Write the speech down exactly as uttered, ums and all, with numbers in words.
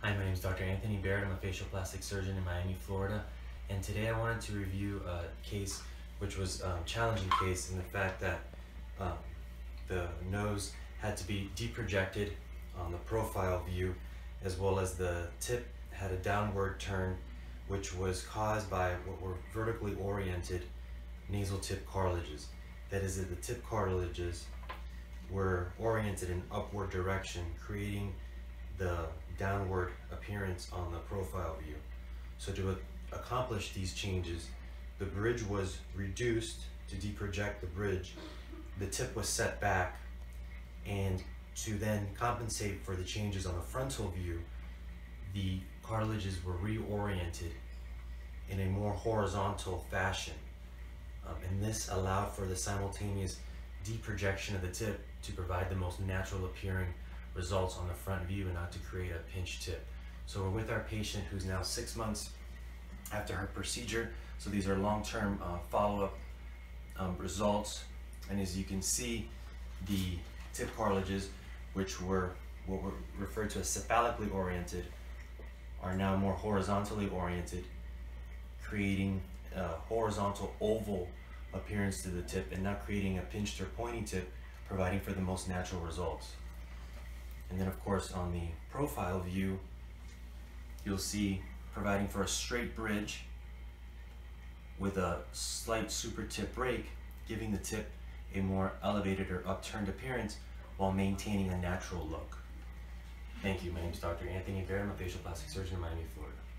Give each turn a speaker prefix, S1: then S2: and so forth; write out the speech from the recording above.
S1: Hi, my name is Doctor Anthony Baird. I'm a facial plastic surgeon in Miami, Florida. And today I wanted to review a case which was a um, challenging case in the fact that um, the nose had to be deprojected on the profile view, as well as the tip had a downward turn, which was caused by what were vertically oriented nasal tip cartilages. That is, that the tip cartilages were oriented in upward direction, creating the downward appearance on the profile view. So to accomplish these changes, the bridge was reduced to deproject the bridge, the tip was set back, and to then compensate for the changes on the frontal view, the cartilages were reoriented in a more horizontal fashion. Um, and this allowed for the simultaneous deprojection of the tip to provide the most natural appearing results on the front view and not to create a pinched tip. So we're with our patient who's now six months after her procedure. So these are long-term uh, follow-up um, results. And as you can see, the tip cartilages, which were what were referred to as cephalically oriented, are now more horizontally oriented, creating a horizontal oval appearance to the tip and not creating a pinched or pointy tip, providing for the most natural results. And then of course on the profile view, you'll see providing for a straight bridge with a slight super tip break, giving the tip a more elevated or upturned appearance while maintaining a natural look. Thank you. My name is Doctor Anthony Baird. I'm a facial plastic surgeon in Miami, Florida.